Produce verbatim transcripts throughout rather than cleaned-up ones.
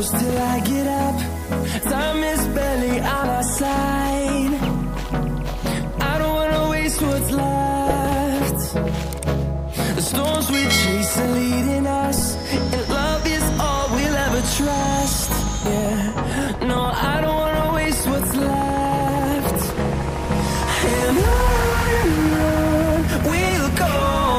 close till I get up. Time is barely on our side. I don't wanna waste what's left. The storms we chase are leading us, and love is all we'll ever trust. Yeah, no, I don't wanna waste what's left. And on and on we'll go,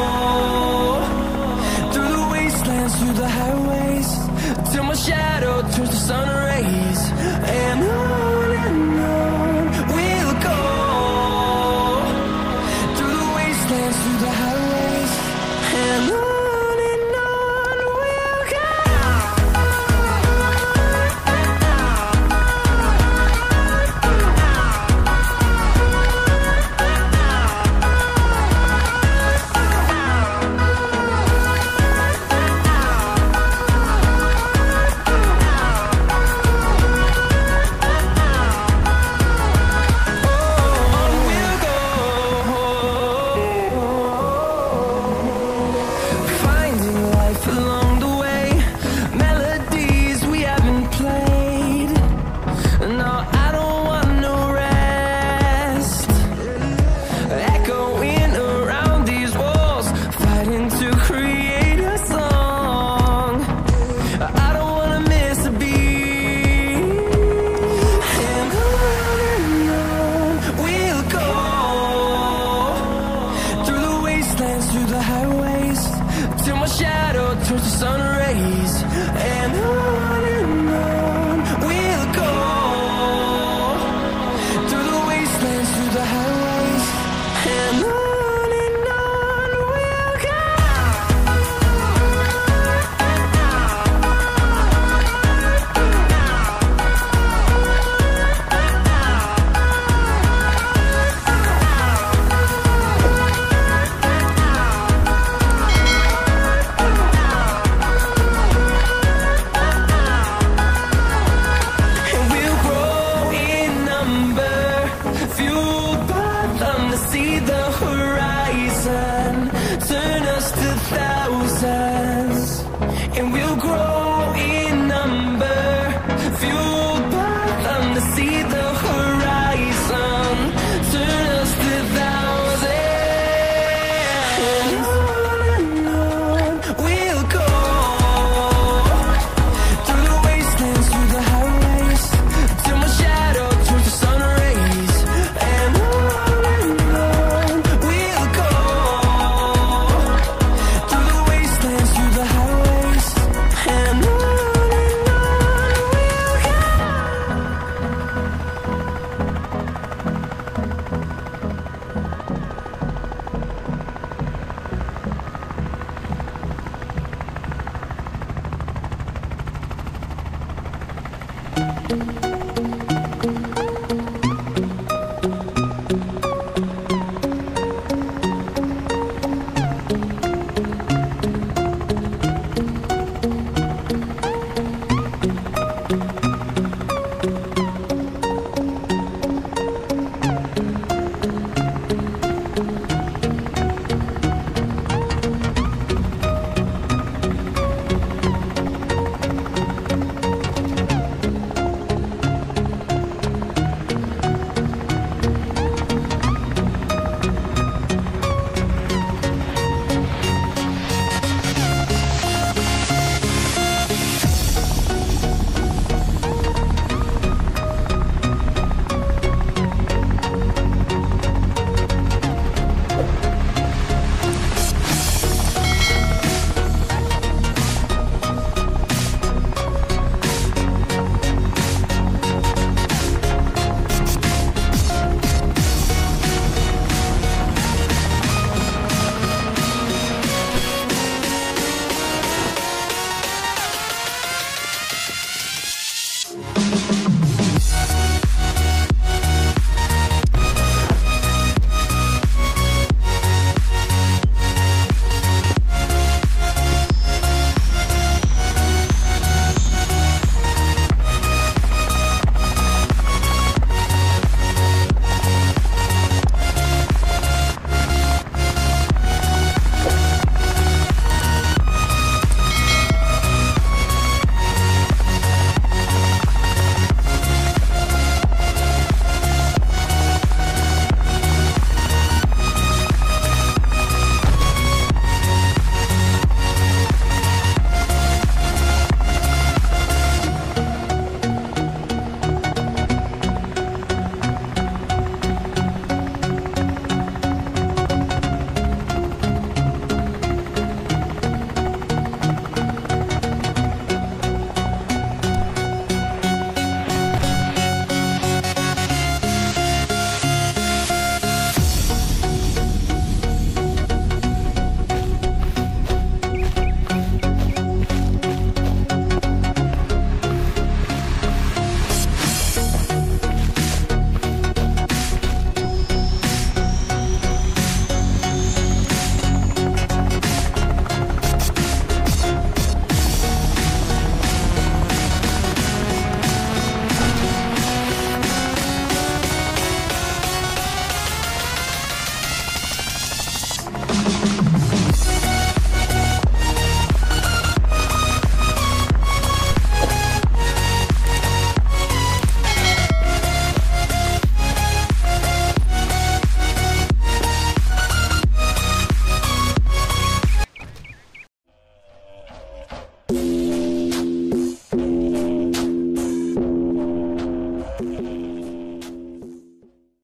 through the wastelands, through the highways, till my shadow turns to sun rays. And on and on we'll go, through the wastelands, through the highways, and on. Through the highways, till my shadow turns to sun rays. And on and on we'll go, through the wastelands, through the highways, and on and on we'll go. See the horizon, turn us to thousands, and we'll grow in number, fueled by them to see the horizon, turn us to thousands. And on and on we'll go, through the wastelands, through the highways, till my shadow turns to sun rays. And on Thank you.